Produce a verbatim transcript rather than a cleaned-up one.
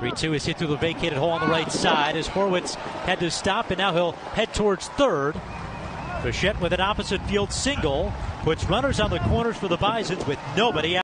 three two is hit through the vacated hole on the right side as Horwitz had to stop, and now he'll head towards third. Bichette with an opposite field single puts runners on the corners for the Bisons with nobody out.